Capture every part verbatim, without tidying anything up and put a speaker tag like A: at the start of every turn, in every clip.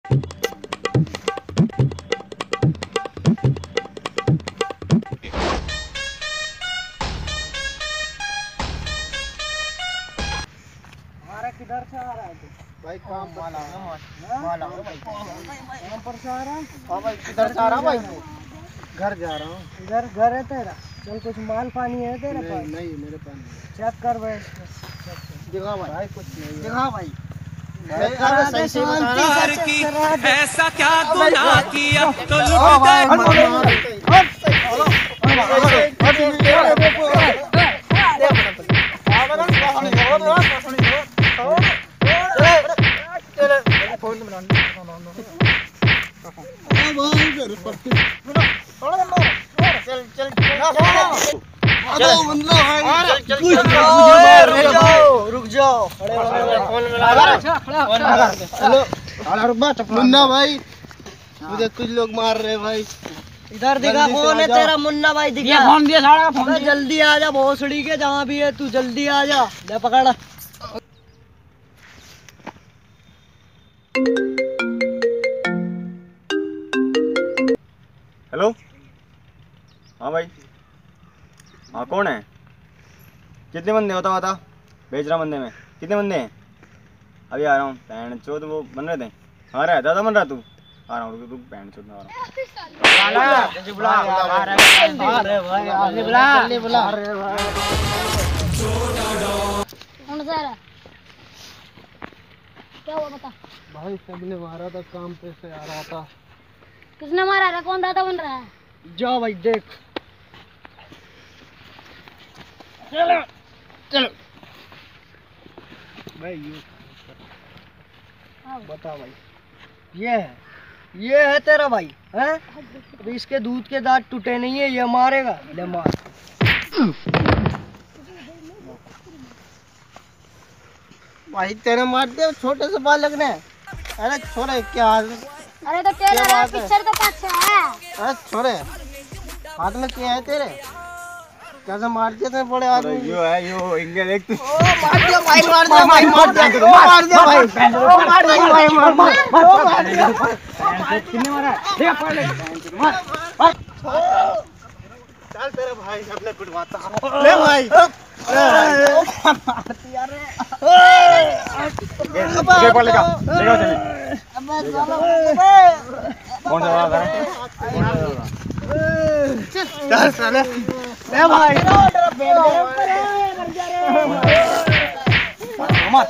A: किधर से आ रहा है तू? भाई काम माला माला भाई काम पर से आ रहा है। हाँ भाई किधर से आ रहा भाई? घर जा रहा हूँ। इधर घर है तेरा? चल कुछ माल पानी है तेरे पास? नहीं मेरे पास नहीं। चेक कर भाई, दिखा भाई कुछ नहीं दिखा भाई।
B: ऐसा क्या गुनाह किया तो लुट गए।
A: रुक जाओ मुन्ना भाई, मुझे कुछ लोग मार रहे भाई। इधर दिखा कौन है तेरा मुन्ना भाई? दिखा फोन दिया सारा फोन। जल्दी आ जा भोसड़ी के, जहाँ भी है तू जल्दी आ जा। ले पकड़।
C: हेलो हाँ भाई, हाँ कौन है? कितने बंदे होता बता, भेज रहा बंदे में। कितने बंदे हैं? अभी आ रहा हूँ। पैंट चौथ वो बन रहे थे। हाँ रहा दादा बन रहा तू? आ रहा हूँ तू पैंट चौथ में आ रहा हूँ।
D: क्या हुआ बता?
A: भाई सबने मारा था, काम पे से आ रहा था।
D: किसने मारा है? कौन दादा बन रहा है?
A: जाओ भाई देख। चलो चलो भाई ये बता भाई। ये है ये है तेरा भाई है? अभी इसके दूध के दांत टूटे नहीं है, ये मारेगा। ले मार। भाई तेरे मार दिया छोटे से बालक ने। अरे छोरे क्या?
D: अरे तो तेरा पिक्चर तो पाछे है।
A: अरे छोरे हाथ में क्या है तेरे? कैसे मार दिया तेरे बड़े आदमी?
C: यो है यो इंगे देख तू।
A: ओ मार दिया भाई, मार दिया भाई, मार दिया मार दिया भाई, मार दिया भाई, मार मार मार दिया। कितने मारा? देख पकड़ ले मार मार। चल तेरे भाई अपने कुटवाता ले भाई। यार ये पकड़ लेगा लेगा चले। अबे चलो कौन सा वाला है? चल चले ले भाई। मत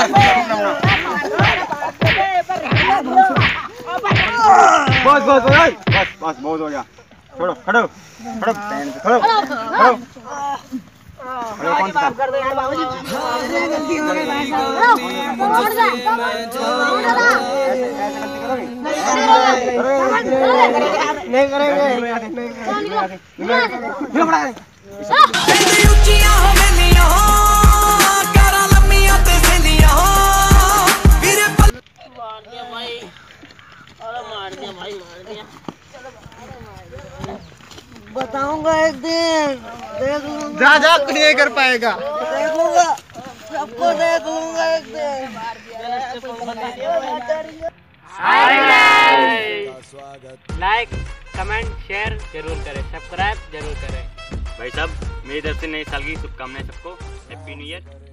A: बस बस बस बस बहुत हो गया। छोड़ो खड़ो खड़ो खड़ो खड़ो कौन सा कर दो यार बाबूजी। गलती हो गई भाई साहब। छोड़ दे नहीं करेंगे नहीं करेंगे। बताऊंगा एक दिन, देख लूंगा। जा जा कुछ नहीं कर पाएगा। देखूंगा सबको, देख लूंगा एक दिन।
E: लाइक कमेंट शेयर जरूर करें, सब्सक्राइब जरूर करें।
C: भाई साहब मेरी तरफ से नए साल की शुभकामनाएं सबको। Happy new year.